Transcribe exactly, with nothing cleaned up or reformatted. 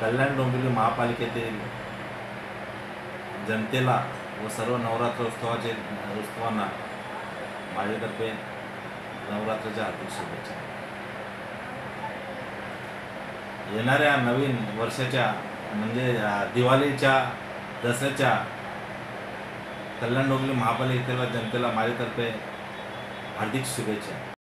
कल्याण डोंबिवली महापालिकेतील जनतेला व सर्व नवरात्र उत्सवाचे उत्सवांना माझ्यातर्फे नवरात्राच्या हार्दिक शुभेच्छा। येणाऱ्या नवीन वर्षाच्या म्हणजे दिवाळीच्या दसऱ्याच्या कल्याण डोंबिवली महापालिकेला जनतेला माझ्यातर्फे हार्दिक शुभेच्छा।